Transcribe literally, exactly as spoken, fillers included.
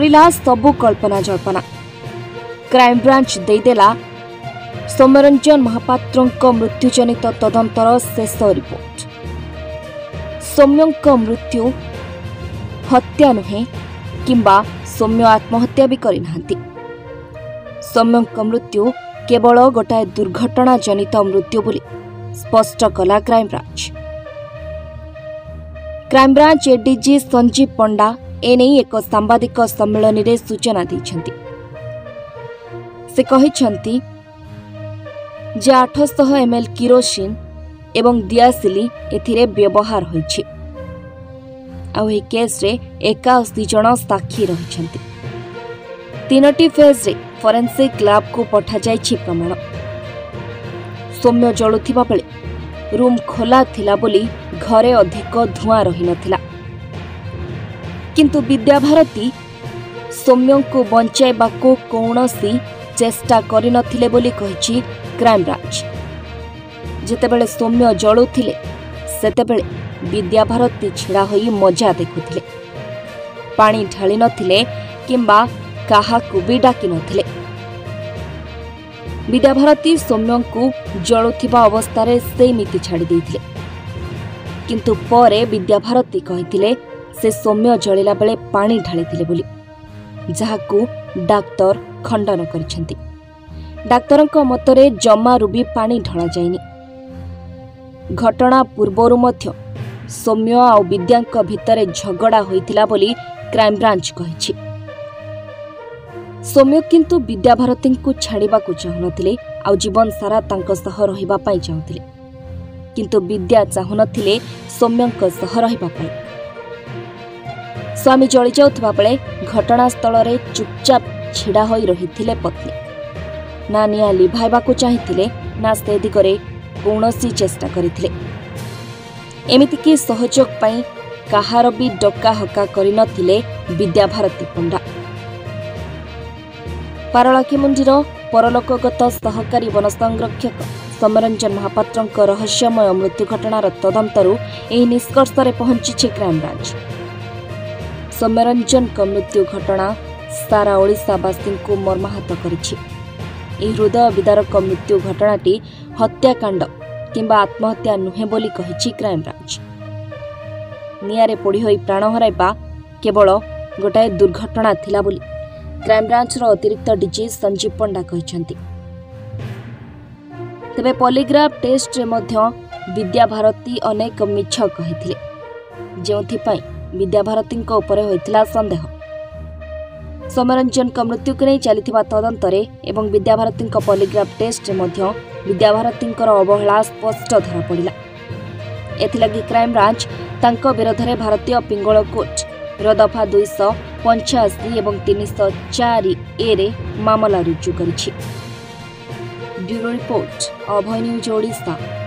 सरिला सबु कल्पना जल्पना। क्राइमब्रांच देदेला सौम्यरंजन महापात्र मृत्युजनित तदंतर शेष रिपोर्ट। सौम्यों मृत्यु हत्या नुहे किंबा सौम्य आत्महत्या भी करिनाहांती। सौम्यों मृत्यु केवल गोटाए दुर्घटना जनित मृत्यु बोली स्पष्ट कला crime branch. Crime branch ADG Sanjeev Panda एने एक सांबादिक सम्मेलन में सूचना दैछंती। से कहिछंती जे आठ सौ एम एल किरोसिन एवं दियासिली एथिरे व्यवहार होइछि। आउ ए केस रे इक्यासी जन साक्षी रहिछंती। तीनोटी फेज रे फोरेंसिक लैब को पठा जाइछि प्रमाण। सौम्य जळुथिबा बेले रूम खोला थिला बोली घरे अधिक धुआं रही नथिला। किंतु विद्याभारती सौम्यों को बंचाइबाको कौनसी चेष्टा करि नथिले बोली कहिछि क्राइमब्रांच। जेतेबेले सौम्य जळुथिले सेतेबेले विद्याभारती छिड़ा होई मजा देखुथिले। पानी ढाली नथिले किंबा काहाकू भी डाकी नथिले। विद्याभारती सौम्यों को जळुथिबा अवस्थारे सेमिति छाड़ी देथिले। किंतु परे विद्याभारती कहिथिले से सौम्य जळिला बेले पानी ढाळिथिले बोली, जाहाकू डाक्टर खंडन करिसेंती। डाक्तरक मतरे जमारू भी पानी ढळा जाइनी। घटना पूर्वरु मध्य सौम्य आ विद्यांक भितरे झगड़ा होइथिला बोली क्राइमब्रांच कहिछि। सौम्य किंतु विद्याभारती को छाड़िबा को चाहुनथिले आ जीवन सारा तांक सह रहिबा पई चाहुथिले। किंतु विद्या चाहुनथिले सौम्यंक सह रहिबा पई। स्वामी जळि जाउथबा बेले घटनास्थल रे चुपचाप छिड़ा होई रहिथिले पत्नी। ना निया लिभाइबा को चाहिथिले ना से दिगरे कौनसी चेष्टा करिथिले। एमिति कि सहयोग पई काहार भी डका हका करि नथिले विद्याभारती पंडा। पारलाखेमुंडीर परलोकगत सहकारी वन संरक्षक सौम्यरंजन महापात्रंक रहस्यमय मृत्यु घटनार तदंतरू एही निष्कर्षरे पहुंची क्राइमब्रांच। सौम्यरंजन मृत्यु घटना सारा ओडिशावासी को मर्माहत करिछि। एही हृदय विदारक मृत्यु घटनाटी हत्याकांड किंबा आत्महत्या नुहे बोली कहिछि क्राइमब्रांच। नियारे पोड़ी होई प्राण हराइबा केवल गोटाए दुर्घटना थिला बोली क्राइमब्रांच रो अतिरिक्त डीजी संजीव पंडा कहिसंती। तेबे पॉलीग्राफ टेस्ट रे मध्य विद्याभारती अनेक मिछ कहिथिले, जेउथि पई विद्याभारती उपरे होइथिला संदेह। सौम्यरंजन मृत्यु को नहीं चलिथिबा तदंतरे एवं विद्याभारती पॉलीग्राफ टेस्ट रे मध्य विद्याभारती अवहेला स्पष्ट धरा पड़ा। एथिलागि क्राइमब्रांच तांको विरोध में भारतीय पिंगल कोर्ट दफा दुईश पंचाशी और तीन सौ चार ए रे मामला रुजु करिछि। Bureau report Abhay news Odisha.